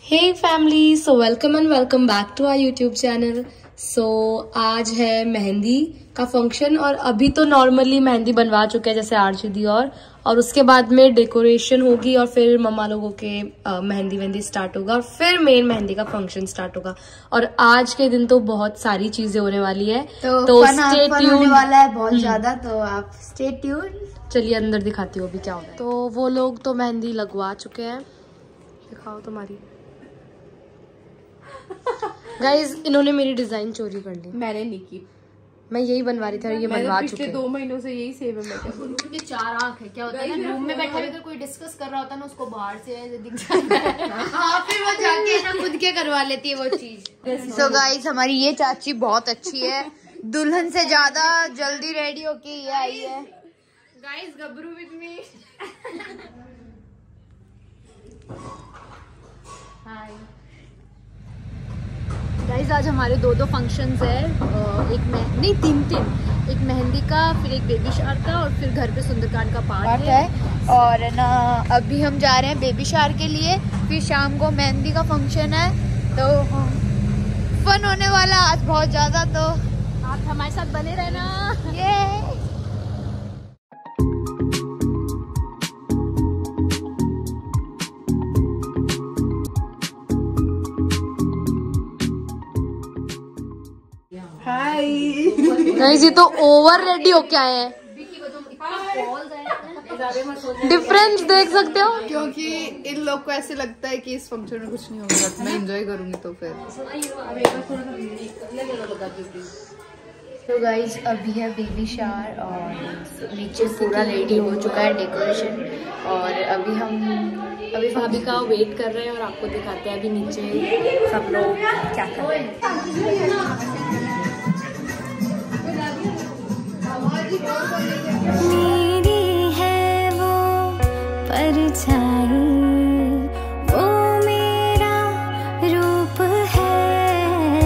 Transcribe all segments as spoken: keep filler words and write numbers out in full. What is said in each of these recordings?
Hey family, so welcome and welcome back to our YouTube channel. So आज है मेहंदी का function और अभी तो नॉर्मली मेहंदी बनवा चुके हैं जैसे आरजू दी और और उसके बाद में डेकोरेशन होगी और फिर मम्मा लोगों के मेहंदी मेहंदी स्टार्ट होगा और फिर मेन मेहंदी का फंक्शन स्टार्ट होगा। और आज के दिन तो बहुत सारी चीजें होने वाली है, तो, तो स्टे ट्यून होने वाला है बहुत ज्यादा, तो आप स्टे ट्यून। चलिए अंदर दिखाती हूँ अभी क्या हो रहा है। तो वो लोग तो मेहंदी लगवा चुके हैं, दिखाओ तुम्हारी। गाइज इन्होंने मेरी डिजाइन चोरी कर ली। मैंने नहीं की, मैं यही बनवा रही थी, ये बनवा चुके हैं। दो महीनों से यही सेव है। मैं क्या बोलूं, उनके चार आंख है। क्या होता है ना, रूम में बैठे हुए कोई डिस्कस कर रहा होता है ना, उसको बाहर से ऐसे दिख जाता है। हाँ, फिर वो जाके ना खुद के करवा लेती है वो चीज। सो गाइस हमारी ये चाची बहुत अच्छी है, दुल्हन से ज्यादा जल्दी रेडी होके ये आई है। गाइस गबरू विद मी। हाय गाइस, आज हमारे दो दो फंक्शंस है, एक में नहीं तीन तीन एक मेहंदी का, फिर एक बेबी शावर का और फिर घर पे सुंदरकांड का पार्ट है।, है और ना अभी हम जा रहे हैं बेबी शावर के लिए, फिर शाम को मेहंदी का फंक्शन है, तो फन होने वाला आज बहुत ज्यादा। तो आप हमारे साथ बने रहना। ये गाइस ये तो ओवर रेडी होके आए हैं, डिफरेंस देख सकते हो, क्योंकि इन लोग को ऐसे लगता है कि इस फंक्शन में कुछ नहीं होगा, मैं एंजॉय करूंगी। तो फिर तो गाइस अभी है बेबी शावर और नीचे पूरा रेडी हो चुका है डेकोरेशन, और अभी हम अभी भाभी का वेट कर रहे हैं और आपको दिखाते हैं अभी नीचे सब लोग क्या कर रहे हैं। मेरी है वो परछाई, वो मेरा रूप है,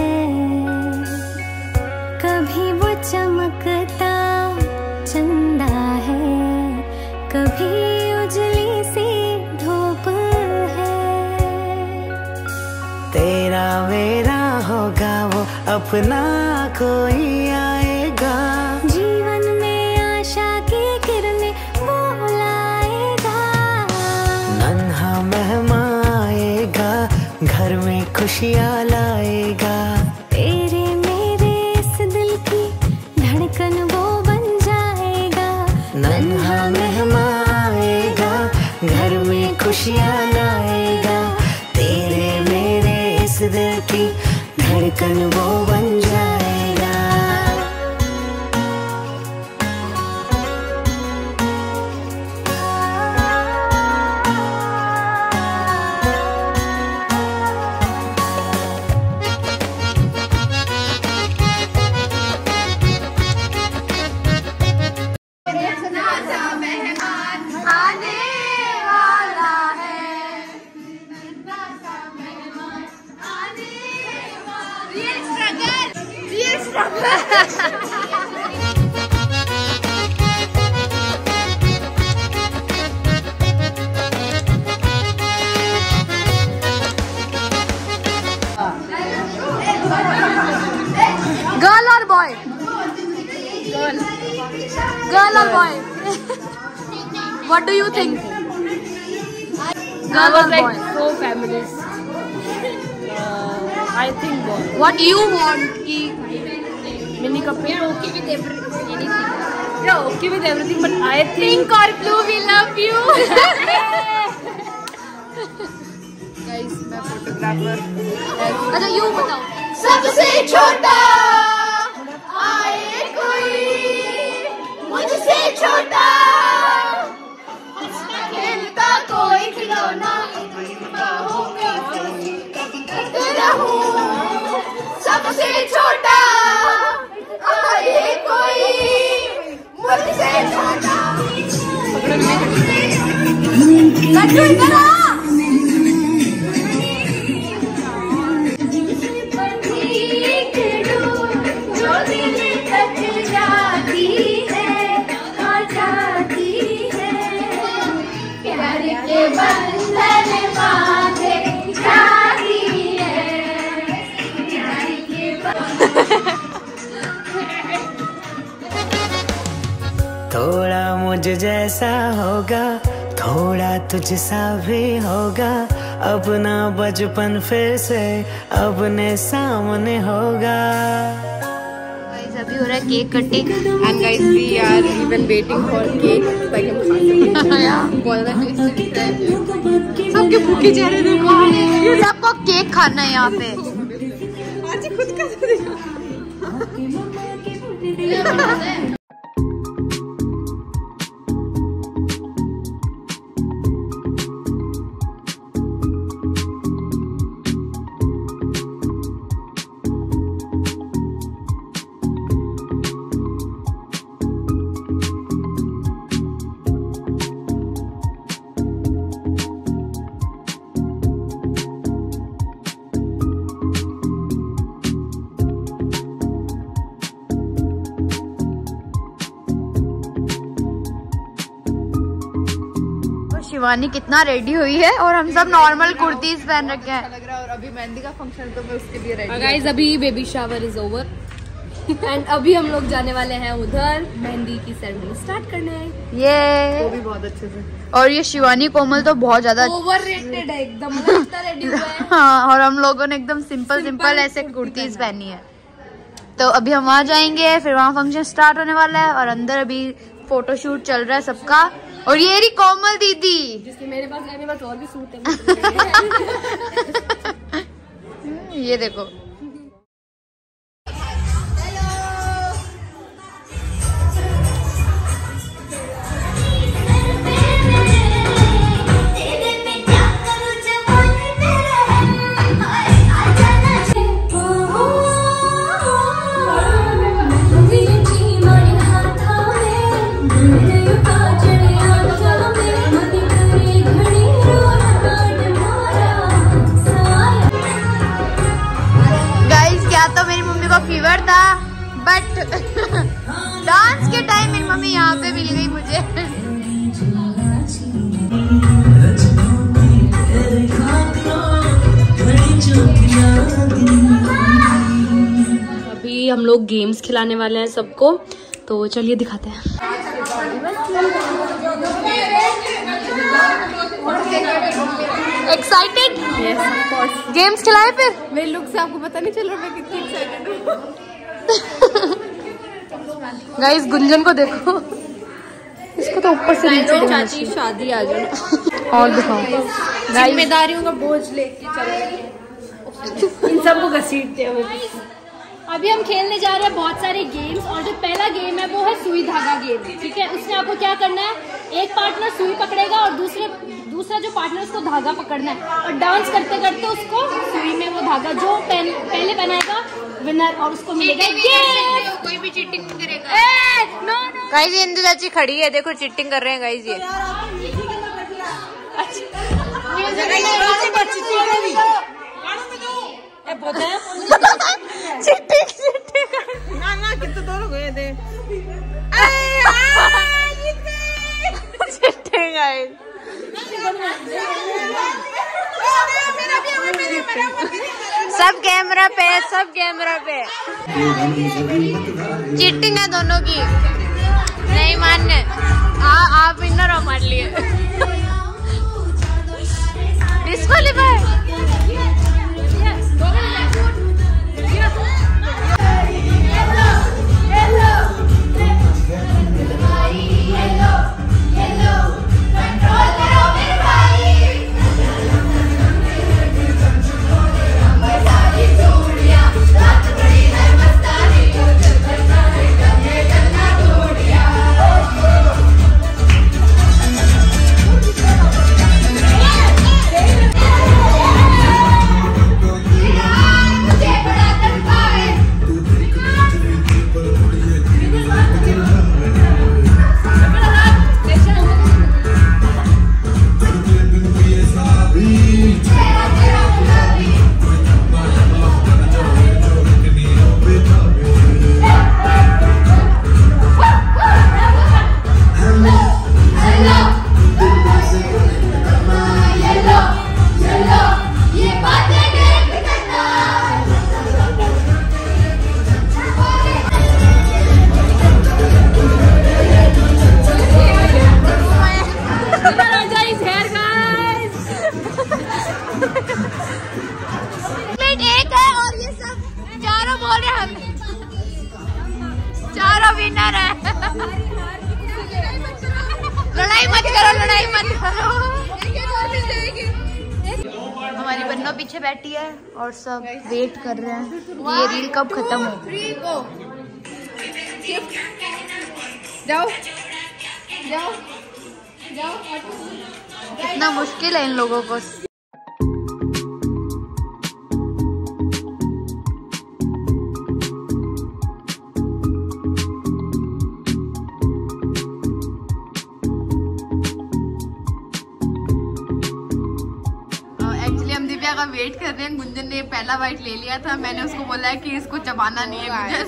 कभी वो चमकता चंदा है, कभी उजली सी धूप है। तेरा मेरा होगा वो अपना कोई आएगा, जीवन में आशा की किरणें वो लाएगा, नन्हा मेहमान आएगा, घर में खुशियाँ लाएगा, तेरे मेरे इस दिल की धड़कन वो बन जाएगा, नन्हा मेहमान आएगा, घर में खुशियाँ लाएगा, तेरे मेरे इस दिल की धड़कन वो बन जाएगा। गर्ल और बॉय, गर्ल गर्ल और boy, what do you think? Girl और boy, so feminist. I think boy. What you want कि Mini cup. We are okay with everything. We are okay with everything, but I think pink और blue we love you. Guys मैं photographer. अच्छा you बताओ, सबसे छोटा आए कोई मुझसे छोटा, खेलता कोई खिलौना रहूं, सबसे छोटा आए कोई मुझसे छोटा। लड्डू इधर आ। बंधन बांधे जैसा होगा, थोड़ा तुझसा भी होगा, अपना बचपन फिर से अपने सामने होगा। अभी हो रहा है cake cutting and guys we are even waiting for cake ताकि हम खा सकें। बहुत ज़्यादा टेस्टी दिख रहा है। सबके भूखे चेहरे देखो, सबको केक खाना है यहाँ पे। आज खुद का शिवानी कितना रेडी हुई है और हम सब नॉर्मल कुर्तीज पहन रखे हैं। लग रहा है। और अभी मेहंदी का फंक्शन है तो मैं उसके लिए रेडी। गाइस अभी baby shower is over and अभी हम लोग जाने वाले हैं उधर मेहंदी की सेरेमनी स्टार्ट करने। ये वो भी बहुत अच्छे से। और ये शिवानी कोमल तो बहुत ज्यादा ओवररेटेड है एकदम, मतलब इतना रेडी हुआ है। हाँ, और हम लोगों ने एकदम सिंपल सिंपल ऐसे कुर्तीज पहनी है। तो अभी हम वहाँ जाएंगे, फिर वहाँ फंक्शन स्टार्ट होने वाला है और अंदर अभी फोटोशूट चल रहा है सबका। और ये रही कोमल दीदी, जिसके मेरे पास मेरे पास और भी सूट है। ये देखो फीवर था, बट डांस के टाइम मेरी मम्मी यहाँ पे मिल गई मुझे। अभी हम लोग गेम्स खिलाने वाले हैं सबको, तो चलिए दिखाते हैं। Excited? Yes of course. Games खिलाए फिर? मेरे लुक से आपको पता नहीं चल रहा मैं कितनी एक्साइटेड हूँ। गाइस गुंजन को देखो, इसको तो ऊपर से नीचे चाची शादी आ जाना। और दिखाओ, जिम्मेदारियों का बोझ लेके चल रही है। इन सबको घसीटते हैं वो। अभी हम खेलने जा रहे हैं बहुत सारे गेम्स, और जो पहला गेम है वो है सुई धागा गेम। ठीक है, उसमें आपको क्या करना है, एक पार्टनर सुई पकड़ेगा और दूसरे दूसरा जो पार्टनर उसको धागा पकड़ना है, और डांस करते करते उसको सुई में वो धागा जो पहन, पहले पहनाएगा विनर, और उसको मिलेगा गिफ्ट। कोई भी चीटिंग नहीं करेगा। गाइस ये इंदु चाची खड़ी है, देखो चीटिंग कर रहे हैं गाइस ये। चिट्टिंग चिट्टिंग ना ना कितने दोनों गए थे। चिट्टिंग गाइस। सब कैमरा पे, सब कैमरा पे। चिट्टिंग है दोनों की, नहीं मानने। आप विनर हो मान लिए। डिस्क्वालीफाई। Yeah. एक है और ये सब चारों बोल रहे हम चारों विनर है। लड़ाई मत करो, लड़ाई मत करो। हमारी बन्नो पीछे बैठी है और सब वेट कर रहे हैं ये रील कब खत्म हो। जाओ जाओ जाओ। कितना मुश्किल है इन लोगों को। एक्चुअली हम दिव्या का वेट कर रहे हैं। गुंजन ने पहला बाइट ले लिया था, मैंने उसको बोला है कि इसको चबाना नहीं है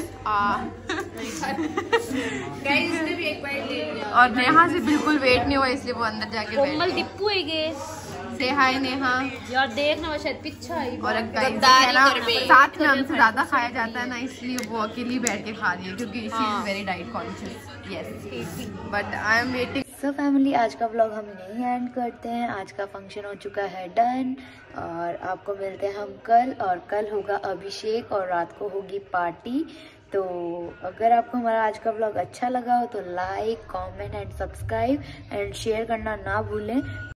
इसने भी एक बाइट ले लिया और नेहा से बिल्कुल वेट नहीं हुआ इसलिए वो अंदर जाके कोमल डिप्पू है गे से हाय नेहा। यार देखना वो शायद पीछा आई और साथ में हमसे ज्यादा खाया जाता है ना, इसलिए वो अकेली बैठ के खा रही है क्योंकि she is very diet conscious. Yes but I am waiting. So family आज का व्लॉग हम नहीं एंड करते हैं। आज का फंक्शन हो चुका है डन और आपको मिलते हैं हम कल। और कल होगा अभिषेक और रात को होगी पार्टी। तो अगर आपको हमारा आज का व्लॉग अच्छा लगा हो तो like comment and subscribe and share करना ना भूलें।